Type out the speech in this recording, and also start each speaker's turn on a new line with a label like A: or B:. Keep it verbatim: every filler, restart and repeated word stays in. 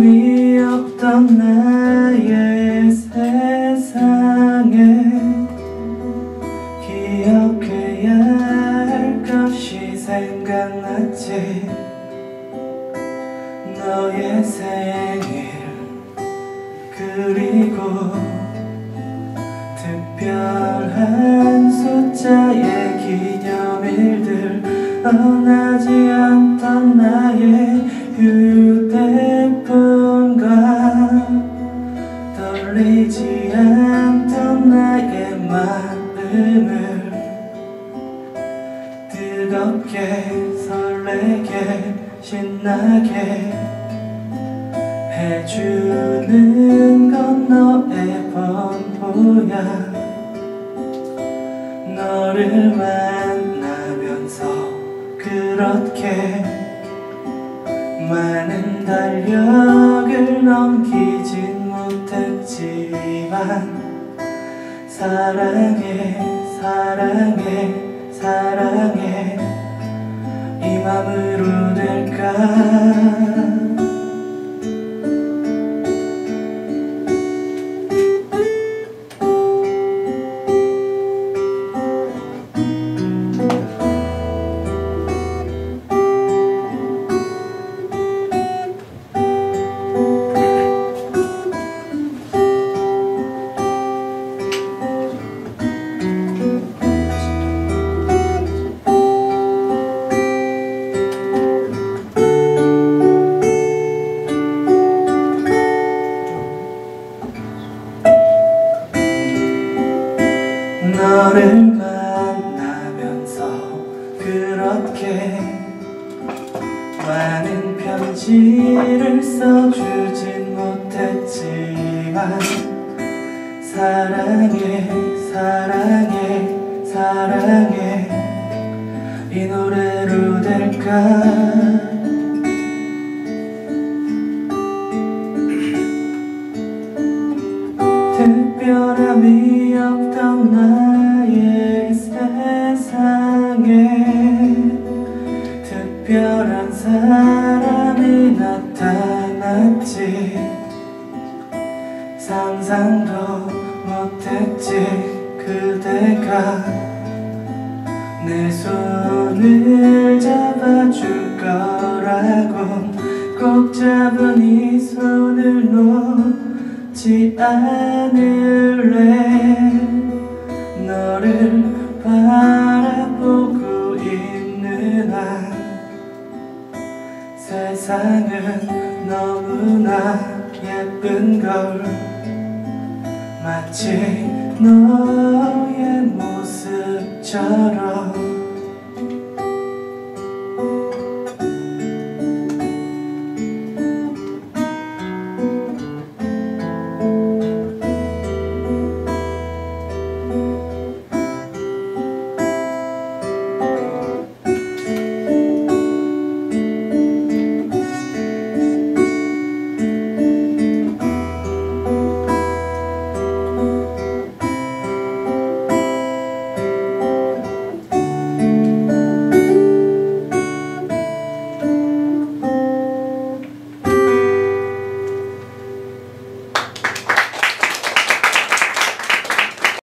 A: 특별함이 없던 나의 세상에 기억해야 할 것이 생각났지. 너의 생일 그리고 특별한 숫자의 기념일들, 떠나지 않던 나의 휴대폰과 떨리지 않던 나의 마음을 뜨겁게 설레게 신나게 해주는 건 너의 번호야. 너를 만나면서 그렇게 많은 달력을 넘기진 못했지만 사랑해 사랑해 사랑해 이 맘으로 될까. 너를 만나면서 그렇게 많은 편지를 써주진 못했지만 사랑해 사랑해 사랑해 이 노래로 될까. 특별함이 없던 나의 세상에 특별한 사람이 나타났지. 상상도 못했지 그대가 내 손을 잡아줄 거라고. 꼭 잡은 이 손을 놓지 않을래. 너를 바라보고 있는 한 세상은 너무나 예쁜걸. 마치 너의 모습처럼